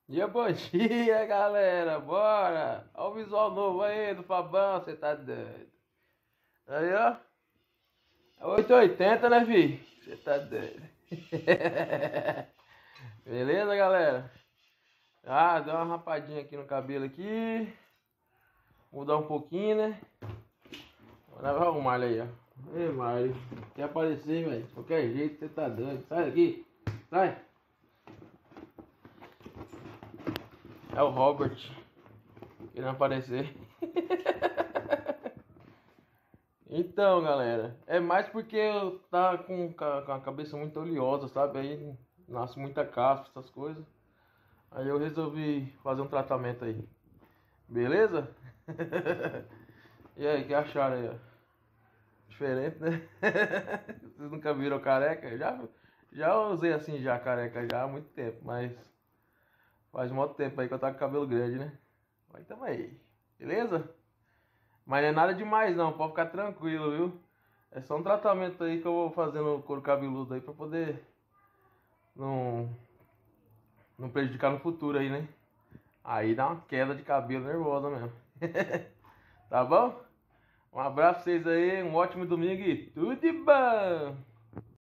Dia, bom dia, galera. Bora! Olha o visual novo aí do Fabão, você tá doido. Aí, ó. É 880, né, fi? Você tá doido. Beleza, galera? Ah, deu uma rapadinha aqui no cabelo aqui. Mudar um pouquinho, né? Olha o Marley aí, ó. Ei, Marley. Quer aparecer, velho? De qualquer jeito, você tá doido. Sai daqui. Sai. É o Robert. Querendo aparecer. Então, galera, é mais porque eu tá com a cabeça muito oleosa, sabe? Aí nasce muita caspa, essas coisas. Aí eu resolvi fazer um tratamento aí. Beleza? E aí, o que acharam aí, ó? Diferente, né? Vocês nunca viram careca? Já usei assim já careca já há muito tempo, mas faz muito tempo aí que eu tava com cabelo grande, né? Mas tamo aí. Beleza? Mas não é nada demais não, pode ficar tranquilo, viu? É só um tratamento aí que eu vou fazer no couro cabeludo aí pra poder não, não prejudicar no futuro aí, né? Aí dá uma queda de cabelo nervosa mesmo. Tá bom? Um abraço pra vocês aí, um ótimo domingo e tudo de bom!